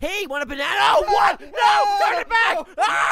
Hey, want a banana? Oh, what? No! Turn it back! Ah!